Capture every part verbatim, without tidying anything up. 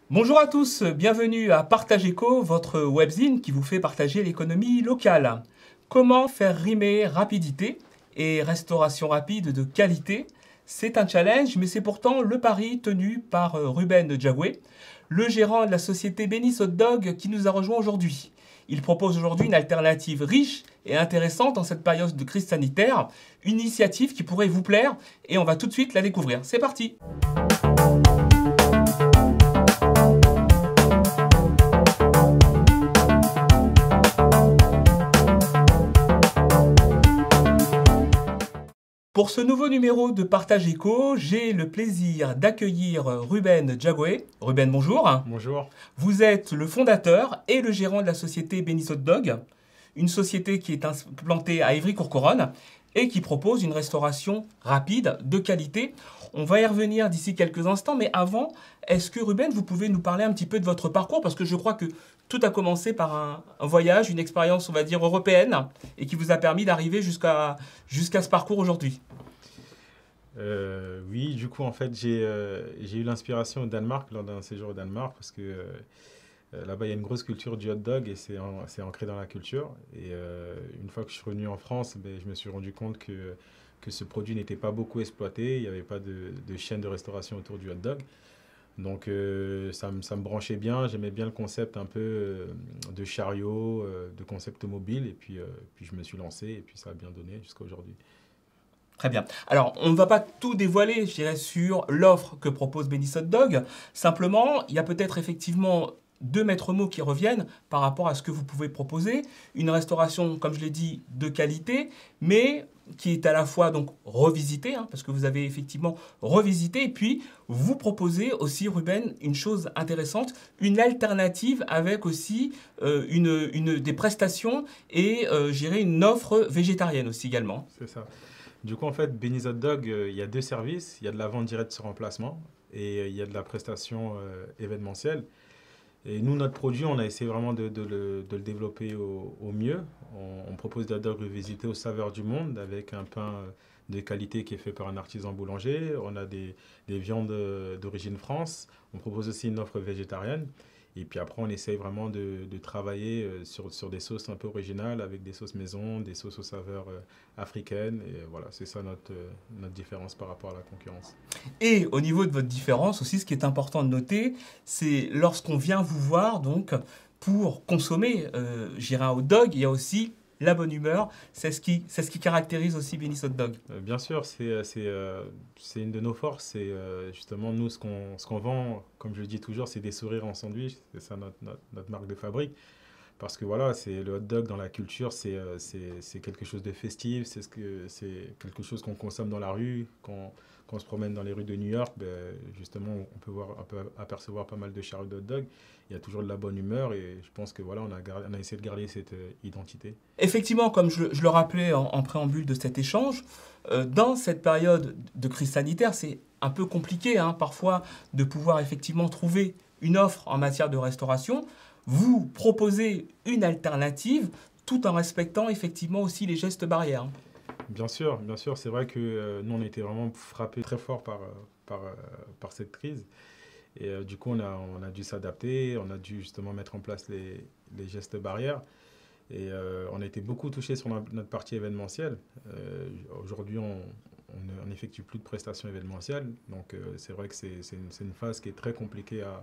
Bonjour à tous, bienvenue à Partage Éco, votre webzine qui vous fait partager l'économie locale. Comment faire rimer rapidité et restauration rapide de qualité? C'est un challenge, mais c'est pourtant le pari tenu par Ruben Jagoué, le gérant de la société Benny's Hot Dog qui nous a rejoint aujourd'hui. Il propose aujourd'hui une alternative riche et intéressante en cette période de crise sanitaire, une initiative qui pourrait vous plaire et on va tout de suite la découvrir. C'est parti! Pour ce nouveau numéro de Partage Éco, j'ai le plaisir d'accueillir Ruben Jagoué. Ruben, bonjour. Bonjour. Vous êtes le fondateur et le gérant de la société Benny's Hot Dog, une société qui est implantée à Évry-Courcouronnes et qui propose une restauration rapide, de qualité. On va y revenir d'ici quelques instants, mais avant, est-ce que Ruben, vous pouvez nous parler un petit peu de votre parcours? Parce que je crois que tout a commencé par un, un voyage, une expérience, on va dire, européenne, et qui vous a permis d'arriver jusqu'à jusqu'à ce parcours aujourd'hui. Euh, oui, du coup, en fait, j'ai euh, j'ai eu l'inspiration au Danemark lors d'un séjour au Danemark parce que euh, euh, là-bas, il y a une grosse culture du hot dog et c'est en- c'est ancré dans la culture. Et euh, une fois que je suis revenu en France, ben, je me suis rendu compte que, que ce produit n'était pas beaucoup exploité. Il n'y avait pas de, de chaîne de restauration autour du hot dog. Donc, euh, ça, me- ça me branchait bien. J'aimais bien le concept un peu euh, de chariot, euh, de concept mobile. Et puis, euh, puis, je me suis lancé et puis ça a bien donné jusqu'à aujourd'hui. Très bien. Alors, on ne va pas tout dévoiler, je dirais, sur l'offre que propose Benny's Hot Dog. Simplement, il y a peut-être effectivement deux maîtres mots qui reviennent par rapport à ce que vous pouvez proposer. Une restauration, comme je l'ai dit, de qualité, mais qui est à la fois donc revisitée, hein, parce que vous avez effectivement revisité, et puis vous proposez aussi, Ruben, une chose intéressante, une alternative avec aussi euh, une, une- des prestations et, euh, je dirais, une offre végétarienne aussi également. C'est ça. Du coup, en fait, Benny's Hot Dog, euh, il y a deux services. Il y a de la vente directe sur emplacement et euh, il y a de la prestation euh, événementielle. Et nous, notre produit, on a essayé vraiment de, de le, de le développer au, au mieux. On, on propose des hot dogs revisités aux saveurs du monde avec un pain euh, de qualité qui est fait par un artisan boulanger. On a des, des viandes euh, d'origine France. On propose aussi une offre végétarienne. Et puis après, on essaye vraiment de, de travailler euh, sur, sur des sauces un peu originales avec des sauces maison, des sauces aux saveurs euh, africaines. Et voilà, c'est ça notre, euh, notre différence par rapport à la concurrence. Et au niveau de votre différence aussi, ce qui est important de noter, c'est lorsqu'on vient vous voir, donc, pour consommer, euh, j'irai un hot dog, il y a aussi la bonne humeur. C'est ce qui, c'est ce qui caractérise aussi Benny's Hot Dog. Euh, bien sûr, c'est euh, c'est, euh, c'est une de nos forces. C'est euh, justement nous, ce qu'on ce qu'on vend, comme je le dis toujours, c'est des sourires en sandwich. C'est ça notre, notre, notre marque de fabrique. Parce que voilà, c'est le hot dog dans la culture, c'est euh, c'est c'est quelque chose de festif, c'est ce que c'est quelque chose qu'on consomme dans la rue, quand, quand on se promène dans les rues de New York, ben, justement, on peut voir, on peut apercevoir pas mal de chariots de hot dog. Il y a toujours de la bonne humeur et je pense que voilà, on a, gar- on a essayé de garder cette euh, identité. Effectivement, comme je, je le rappelais en, en préambule de cet échange, euh, dans cette période de crise sanitaire, c'est un peu compliqué hein, parfois de pouvoir effectivement trouver une offre en matière de restauration. Vous proposez une alternative tout en respectant effectivement aussi les gestes barrières. Bien sûr, bien sûr, c'est vrai que euh, nous, on a été vraiment frappés très fort par, euh, par, euh, par cette crise. Et euh, du coup, on a, on a dû s'adapter, on a dû justement mettre en place les, les gestes barrières. Et euh, on a été beaucoup touchés sur no- notre partie événementielle. Euh, Aujourd'hui, on on on n'effectue plus de prestations événementielles. Donc, euh, c'est vrai que c'est c'est une, c'est une phase qui est très compliquée à,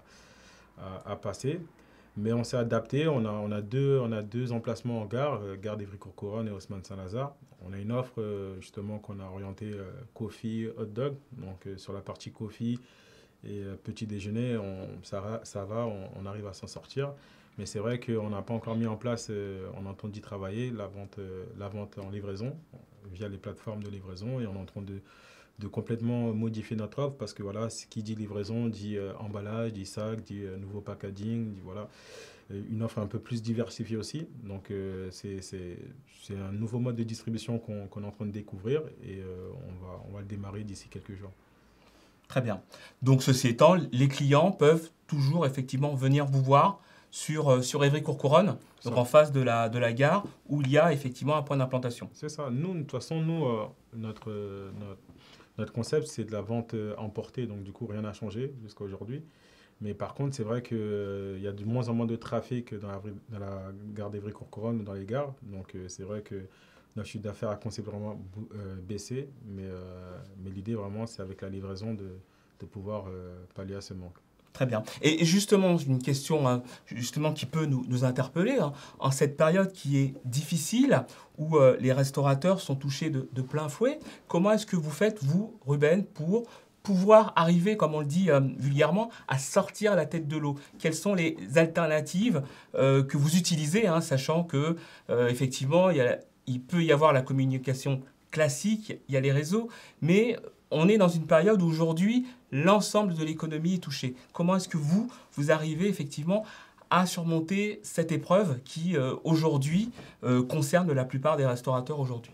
à, à passer. Mais on s'est adapté. On a, on a deux, on a deux emplacements en gare, euh, gare d'Ivry-Courcouronnes et Haussmann Saint-Lazare. On a une offre euh, justement qu'on a orientée euh, coffee, hot dog. Donc, euh, sur la partie coffee, et euh, petit déjeuner, on, ça, va- ça va, on, on arrive à s'en sortir. Mais c'est vrai qu'on n'a pas encore mis en place, euh, on est en train d'y travailler, la vente, euh, la vente en livraison, via les plateformes de livraison. Et on est en train de, de complètement modifier notre offre parce que voilà, ce qui dit livraison dit euh, emballage, dit sac, dit euh, nouveau packaging, dit voilà, euh, une offre un peu plus diversifiée aussi. Donc euh, c'est c'est- c'est un nouveau mode de distribution qu'on qu'on est en train de découvrir et euh, on va, on va le démarrer d'ici quelques jours. Très bien. Donc, ceci étant, les clients peuvent toujours effectivement venir vous voir sur, euh, sur Évry-Courcouronnes, donc Ça, en face de la, de la gare, où il y a effectivement un point d'implantation. c'est ça. Nous, de toute façon, nous, euh, notre, euh, notre, notre concept, c'est de la vente euh, emportée. Donc, du coup, rien n'a changé jusqu'à aujourd'hui. Mais par contre, c'est vrai qu'il euh, y a de moins en moins de trafic dans la, dans la gare d'Evry-Courcouronnes ou dans les gares. Donc, euh, c'est vrai que notre chiffre d'affaires a considérablement euh, baissé. Mais, euh, mais l'idée, vraiment, c'est avec la livraison de, de pouvoir euh, pallier à ce manque. Très bien. Et justement, une question hein, justement qui peut nous, nous interpeller, hein, en cette période qui est difficile, où euh, les restaurateurs sont touchés de, de plein fouet, comment est-ce que vous faites, vous, Ruben, pour pouvoir arriver, comme on le dit euh, vulgairement, à sortir la tête de l'eau? Quelles sont les alternatives euh, que vous utilisez, hein, sachant que euh, effectivement, il y a, il peut y avoir la communication classique, il y a les réseaux, mais on est dans une période où aujourd'hui, l'ensemble de l'économie est touché. Comment est-ce que vous, vous arrivez effectivement à surmonter cette épreuve qui, euh, aujourd'hui, euh, concerne la plupart des restaurateurs aujourd'hui?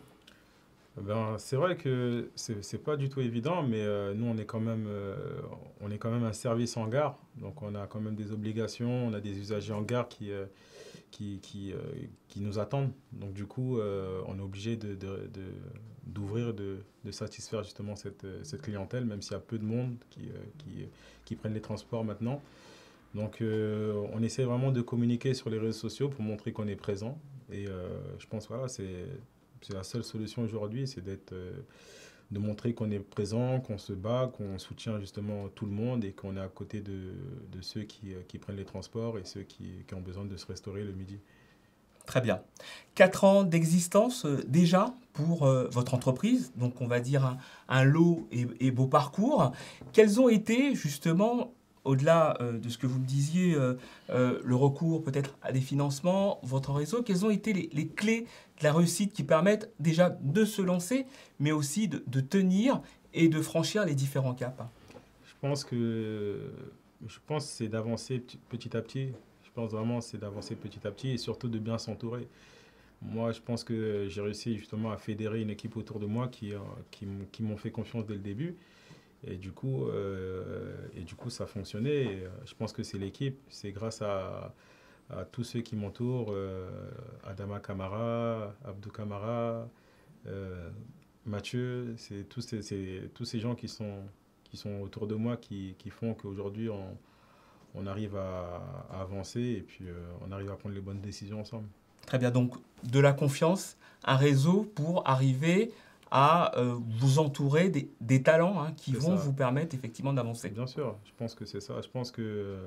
Ben, c'est vrai que c'est c'est pas du tout évident, mais euh, nous, on est quand même, euh, on est quand même un service en gare. Donc, on a quand même des obligations, on a des usagers en gare qui, euh, qui, qui, euh, qui nous attendent. Donc, du coup, euh, on est obligé de, de, de- d'ouvrir, de, de satisfaire justement cette, euh, cette clientèle, même s'il y a peu de monde qui, euh, qui, qui prennent les transports maintenant. Donc, euh, on essaie vraiment de communiquer sur les réseaux sociaux pour montrer qu'on est présent. Et euh, je pense, voilà, c'est, c'est la seule solution aujourd'hui, c'est d'être, euh, de montrer qu'on est présent, qu'on se bat, qu'on soutient justement tout le monde et qu'on est à côté de, de ceux qui, euh, qui prennent les transports et ceux qui, qui ont besoin de se restaurer le midi. Très bien. Quatre ans d'existence euh, déjà pour euh, votre entreprise, donc on va dire un, un lot et, et beau parcours. Quels ont été justement, au-delà euh, de ce que vous me disiez, euh, euh, le recours peut-être à des financements, votre réseau, quelles ont été les, les clés de la réussite qui permettent déjà de se lancer, mais aussi de, de tenir et de franchir les différents caps? Je pense que, je pense que c'est d'avancer petit petit à petit. Je pense vraiment que c'est d'avancer petit à petit et surtout de bien s'entourer. Moi, je pense que j'ai réussi justement à fédérer une équipe autour de moi qui, euh, qui, m- qui m'ont fait confiance dès le début. Et du coup, euh, et du coup, ça a fonctionné. Et, euh, je pense que c'est l'équipe. C'est grâce à, à tous ceux qui m'entourent, euh, Adama Kamara, Abdou Kamara, euh, Mathieu. C'est tous ces, c'est tous ces gens qui sont, qui sont autour de moi qui, qui font qu'aujourd'hui, on, on arrive à, à avancer et puis euh, on arrive à prendre les bonnes décisions ensemble. Très bien, donc de la confiance, un réseau pour arriver à euh, vous entourer des, des talents hein, qui C'est vont ça. vous permettre effectivement d'avancer. Bien sûr, je pense que c'est ça. Je pense que euh,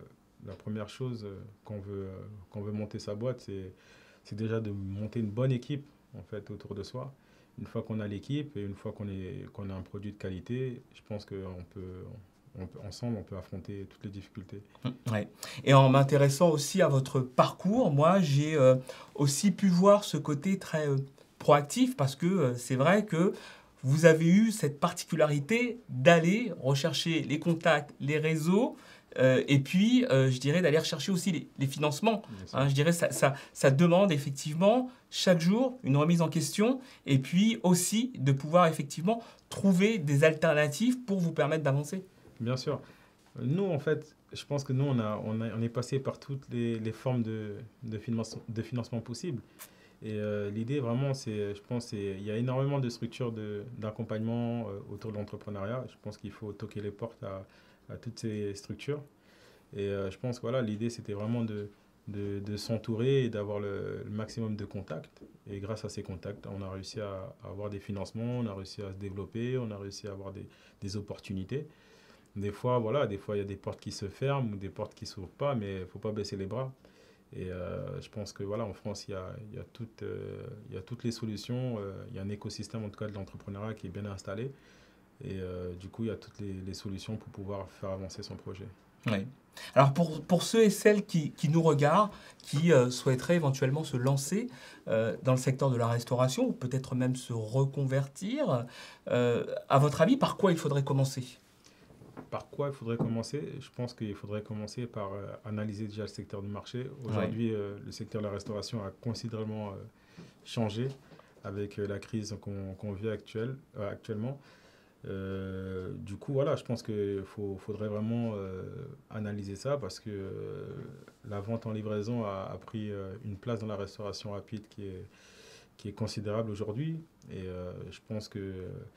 la première chose euh, qu'on veut, euh, qu'on veut monter sa boîte, c'est, c'est déjà de monter une bonne équipe en fait autour de soi. Une fois qu'on a l'équipe et une fois qu'on est, qu'on a un produit de qualité, je pense qu'on peut, on peut, ensemble, on peut affronter toutes les difficultés. Ouais. Et en m'intéressant aussi à votre parcours, moi j'ai euh, aussi pu voir ce côté très euh, proactif parce que euh, c'est vrai que vous avez eu cette particularité d'aller rechercher les contacts, les réseaux, euh, et puis euh, je dirais d'aller rechercher aussi les, les financements. Bien sûr. Hein, je dirais ça, ça, ça demande effectivement chaque jour une remise en question et puis aussi de pouvoir effectivement trouver des alternatives pour vous permettre d'avancer. Bien sûr. Nous, en fait, je pense que nous, on, a, on, a- on est passé par toutes les, les formes de, de, finance- de financement possibles. Et euh, l'idée, vraiment, c'est, je pense, c'est, il y a énormément de structures de, d'accompagnement euh, autour de l'entrepreneuriat. Je pense qu'il faut toquer les portes à, à toutes ces structures. Et euh, je pense, voilà, l'idée, c'était vraiment de, de, de s'entourer et d'avoir le, le maximum de contacts. Et grâce à ces contacts, on a réussi à, à avoir des financements, on a réussi à se développer, on a réussi à avoir des, des opportunités. Des fois, voilà, des fois, il y a des portes qui se ferment ou des portes qui s'ouvrent pas, mais il ne faut pas baisser les bras. Et euh, je pense que voilà, en France, il y a, il y a, toutes, euh, il y a toutes les solutions. Euh, il y a un écosystème, en tout cas, de l'entrepreneuriat qui est bien installé. Et euh, du coup, il y a toutes les, les solutions pour pouvoir faire avancer son projet. Oui. Alors pour, pour ceux et celles qui, qui nous regardent, qui euh, souhaiteraient éventuellement se lancer euh, dans le secteur de la restauration ou peut-être même se reconvertir, euh, à votre avis, par quoi il faudrait commencer? Par quoi il faudrait commencer? Je pense qu'il faudrait commencer par euh, analyser déjà le secteur du marché. Oui. Aujourd'hui, euh, le secteur de la restauration a considérablement euh, changé avec euh, la crise qu'on qu'on vit actuelle, euh, actuellement. Euh, du coup, voilà, je pense qu'il faut, faudrait vraiment euh, analyser ça parce que euh, la vente en livraison a, a pris euh, une place dans la restauration rapide qui est, qui est considérable aujourd'hui. Et euh, je pense que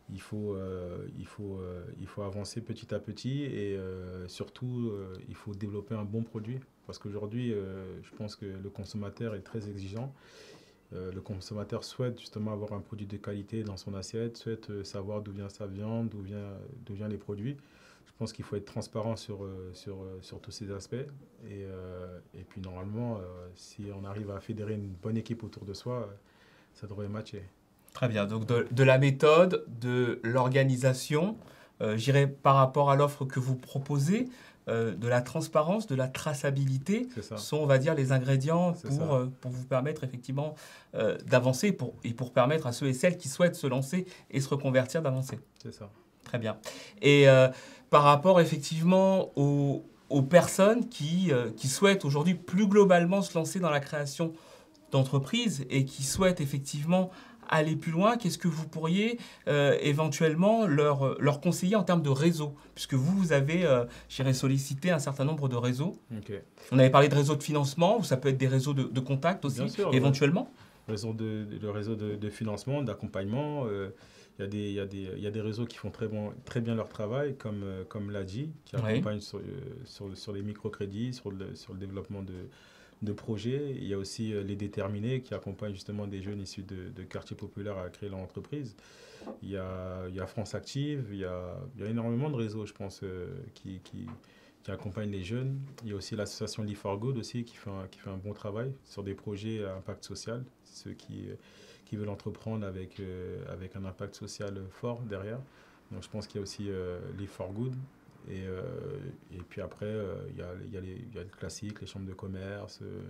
il faut, euh, il faut, euh, il faut avancer petit à petit et euh, surtout, euh, il faut développer un bon produit. Parce qu'aujourd'hui, euh, je pense que le consommateur est très exigeant. Euh, le consommateur souhaite justement avoir un produit de qualité dans son assiette, souhaite euh, savoir d'où vient sa viande, d'où vient, d'où viennent les produits. Je pense qu'il faut être transparent sur, euh, sur, euh, sur tous ces aspects. Et, euh, et puis normalement, euh, si on arrive à fédérer une bonne équipe autour de soi, euh, ça devrait matcher. Très bien. Donc de, de la méthode, de l'organisation, euh, j'irai par rapport à l'offre que vous proposez, euh, de la transparence, de la traçabilité, sont, on va dire, les ingrédients pour, euh, pour vous permettre effectivement euh, d'avancer pour, et pour permettre à ceux et celles qui souhaitent se lancer et se reconvertir d'avancer. C'est ça. Très bien. Et euh, par rapport effectivement aux, aux personnes qui, euh, qui souhaitent aujourd'hui plus globalement se lancer dans la création d'entreprises et qui souhaitent effectivement aller plus loin, qu'est-ce que vous pourriez euh, éventuellement leur, leur conseiller en termes de réseau? Puisque vous, vous avez, euh, j'irais solliciter un certain nombre de réseaux. Okay. On avait parlé de réseaux de financement, ou ça peut être des réseaux de, de contact aussi, sûr, éventuellement ouais. Réseau de, Le réseau de, de financement, d'accompagnement. Euh, il y a des, il y a des, il y a des réseaux qui font très, bon, très bien leur travail, comme, euh, comme l'A D J, qui accompagne oui. sur, euh, sur, sur les microcrédits, sur le, sur le développement de... de projets. Il y a aussi euh, les déterminés qui accompagnent justement des jeunes issus de, de quartiers populaires à créer leur entreprise. Il y a, il y a France Active, il y a, il y a énormément de réseaux, je pense, euh, qui, qui, qui accompagnent les jeunes. Il y a aussi l'association Live for Good aussi qui fait, un, qui fait un bon travail sur des projets à impact social, ceux qui, qui veulent entreprendre avec, euh, avec un impact social fort derrière. Donc je pense qu'il y a aussi euh, Live for Good. Et, euh, et puis après, il euh, y, y, y a le classique, les chambres de commerce, euh,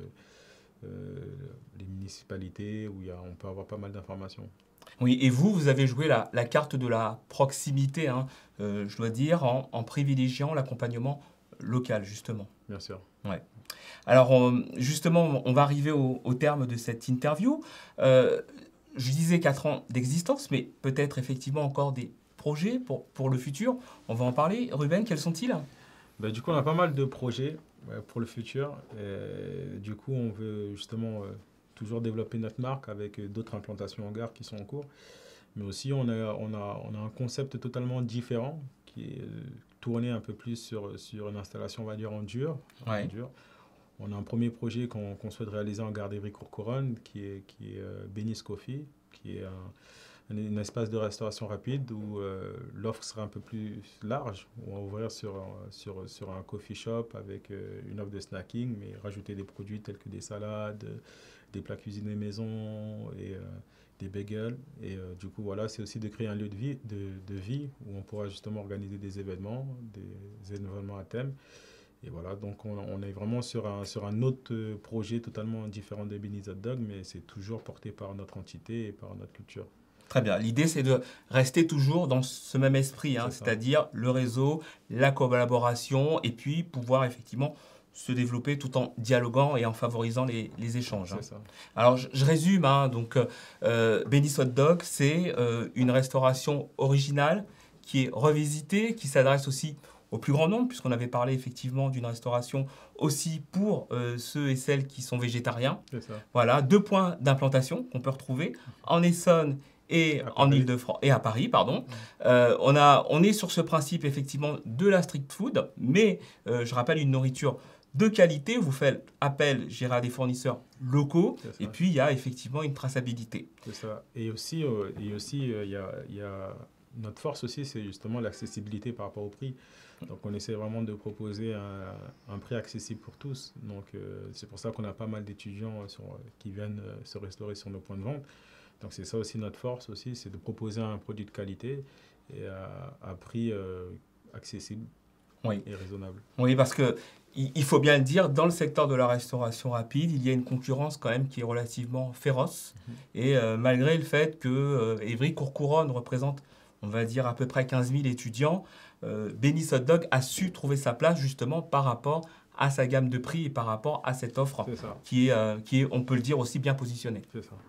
euh, les municipalités, où y a, on peut avoir pas mal d'informations. Oui, et vous, vous avez joué la, la carte de la proximité, hein, euh, je dois dire, en, en privilégiant l'accompagnement local, justement. Bien sûr. Ouais. Alors, on, justement, on va arriver au, au terme de cette interview. Euh, je disais quatre ans d'existence, mais peut-être effectivement encore des projets pour, pour le futur. On va en parler. Ruben, quels sont-ils? Ben, du coup, on a pas mal de projets ouais, pour le futur. Et, du coup, on veut justement euh, toujours développer notre marque avec d'autres implantations en gare qui sont en cours. Mais aussi, on a, on a, on a un concept totalement différent qui est euh, tourné un peu plus sur, sur une installation, on va dire, en dur. Ouais. En dur. On a un premier projet qu'on qu'on souhaite réaliser en gare d'Évry-Courcouronnes qui est, qui est euh, Benny's Coffee, qui est un un espace de restauration rapide où euh, l'offre sera un peu plus large. On va ouvrir sur, sur, sur un coffee shop avec euh, une offre de snacking, mais rajouter des produits tels que des salades, des plats cuisinés maison et euh, des bagels. Et euh, du coup, voilà, c'est aussi de créer un lieu de vie, de, de vie où on pourra justement organiser des événements, des événements à thème. Et voilà, donc on, on est vraiment sur un, sur un autre projet totalement différent de Benny's Hot Dog, mais c'est toujours porté par notre entité et par notre culture. Très bien. L'idée, c'est de rester toujours dans ce même esprit, hein, c'est-à-dire le réseau, la collaboration, et puis pouvoir effectivement se développer tout en dialoguant et en favorisant les, les échanges. Hein. Ça. Alors, je, je résume. Hein, donc, euh, Benny's Hot Dog, c'est euh, une restauration originale qui est revisitée, qui s'adresse aussi au plus grand nombre, puisqu'on avait parlé effectivement d'une restauration aussi pour euh, ceux et celles qui sont végétariens. C'est ça. Voilà, deux points d'implantation qu'on peut retrouver en Essonne et en Île-de-France et à Paris, pardon. Euh, on, a, on est sur ce principe effectivement de la street food, mais euh, je rappelle une nourriture de qualité. Vous faites appel, j'irai à des fournisseurs locaux, et puis il y a effectivement une traçabilité. C'est ça. Et aussi, euh, et aussi euh, y a, y a notre force aussi, c'est justement l'accessibilité par rapport au prix. Donc on essaie vraiment de proposer un, un prix accessible pour tous. Donc euh, c'est pour ça qu'on a pas mal d'étudiants sur, qui viennent euh, se restaurer sur nos points de vente. Donc c'est ça aussi notre force aussi, c'est de proposer un produit de qualité et à, à prix euh, accessible oui. et raisonnable. Oui, parce que il faut bien le dire, dans le secteur de la restauration rapide, il y a une concurrence quand même qui est relativement féroce. Mmh. Et euh, malgré le fait que euh, Évry-Courcouronnes représente, on va dire, à peu près quinze mille étudiants, euh, Benny's Hot Dog a su trouver sa place justement par rapport à sa gamme de prix et par rapport à cette offre qui est, euh, qui est, on peut le dire, aussi bien positionnée. C'est ça.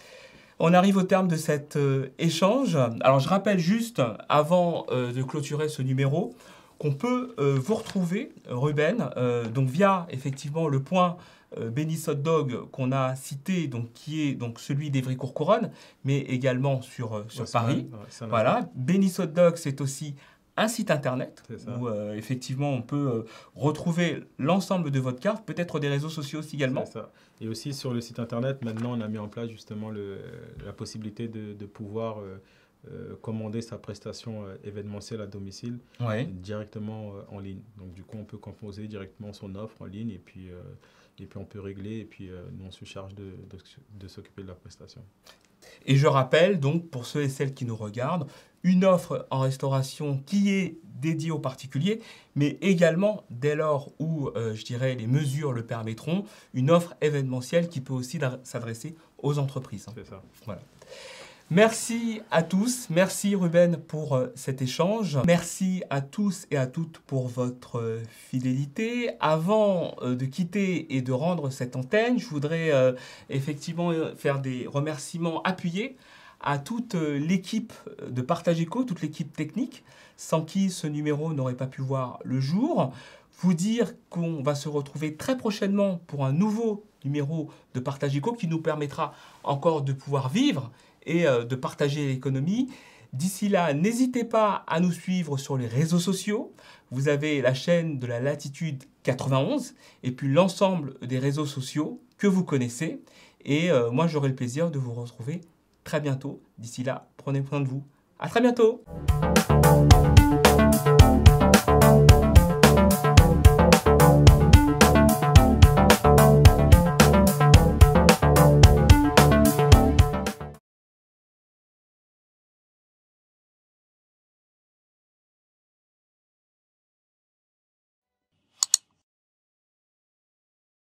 On arrive au terme de cet euh, échange. Alors, je rappelle juste, avant euh, de clôturer ce numéro, qu'on peut euh, vous retrouver, Ruben, euh, donc via effectivement le point euh, Benny's Hot Dog qu'on a cité, donc, qui est donc celui d'Evry-Courcouronnes, mais également sur, euh, sur Ouais, Paris. ouais, c'est un Voilà, Benny's Hot Dog, c'est aussi un site internet C'est ça. où euh, effectivement on peut euh, retrouver l'ensemble de votre carte, peut-être des réseaux sociaux aussi également. C'est ça. Et aussi sur le site internet, maintenant on a mis en place justement le, la possibilité de, de pouvoir euh, euh, commander sa prestation euh, événementielle à domicile Ouais. directement euh, en ligne. Donc du coup on peut composer directement son offre en ligne et puis, euh, et puis on peut régler et puis euh, nous on se charge de, de, de s'occuper de la prestation. Et je rappelle donc pour ceux et celles qui nous regardent, une offre en restauration qui est dédiée aux particuliers, mais également, dès lors où, euh, je dirais, les mesures le permettront, une offre événementielle qui peut aussi s'adresser aux entreprises. C'est ça. Voilà. Merci à tous, merci Ruben pour euh, cet échange. Merci à tous et à toutes pour votre euh, fidélité. Avant euh, de quitter et de rendre cette antenne, je voudrais euh, effectivement euh, faire des remerciements appuyés à toute euh, l'équipe de Partage Éco, toute l'équipe technique, sans qui ce numéro n'aurait pas pu voir le jour. Vous dire qu'on va se retrouver très prochainement pour un nouveau numéro de Partage Éco qui nous permettra encore de pouvoir vivre et euh, de partager l'économie. D'ici là, n'hésitez pas à nous suivre sur les réseaux sociaux. Vous avez la chaîne de la Latitude quatre-vingt-onze et puis l'ensemble des réseaux sociaux que vous connaissez. Et euh, moi, j'aurai le plaisir de vous retrouver très bientôt. D'ici là, prenez soin de vous. À très bientôt.